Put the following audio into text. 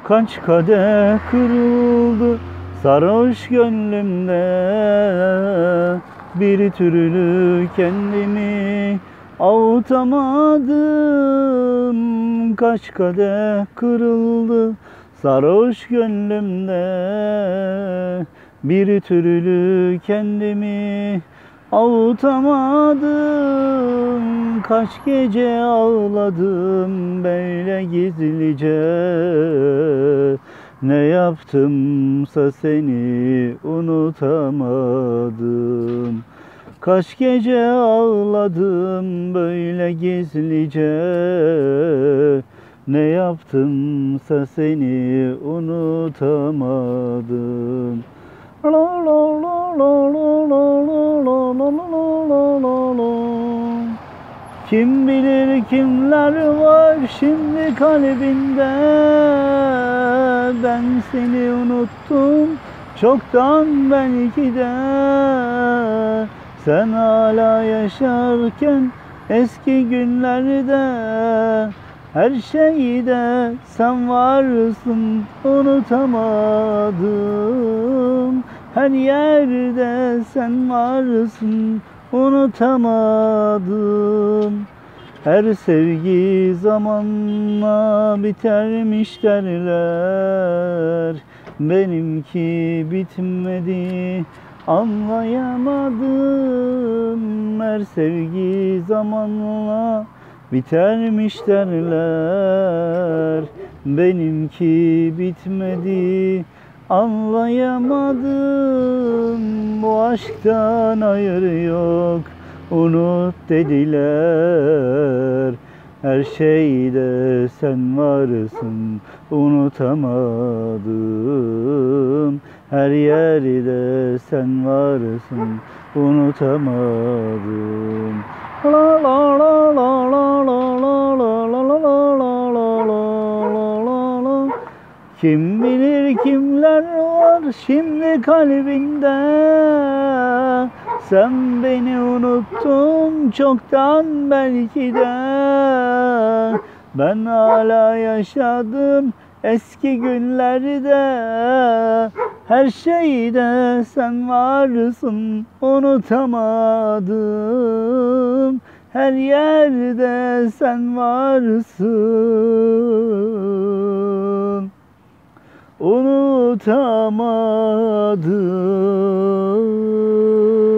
Kaç kadeh kırıldı sarhoş gönlümde, bir türlü kendimi avutamadım. Kaç kadeh kırıldı sarhoş gönlümde, bir türlü kendimi avutamadım. Kaç gece ağladım böyle gizlice, ne yaptımsa seni unutamadım. Kaç gece ağladım böyle gizlice, ne yaptımsa seni unutamadım. La la la la la la la la la la. Kim bilir kimler var şimdi kalbinde, ben seni unuttum çoktan belki de. Sen hala yaşarken eski günlerde, her şeyde sen varsın unutamadım. Her yerde sen varsın unutamadım. Her sevgi zamanla bitermiş derler, benimki bitmedi anlayamadım. Her sevgi zamanla bitermiş derler, benimki bitmedi anlayamadım. Bu aşktan hayır yok, unut dediler. Her şeyde sen varsın unutamadım. Her yerde sen varsın unutamadım. La la la la la la la la la la la la la. Kim bilir kimler var şimdi kalbinde, sen beni unuttun çoktan belki de. Ben hala yaşadım eski günlerde, her şeyde sen varsın unutamadım. Her yerde sen varsın unutamadım.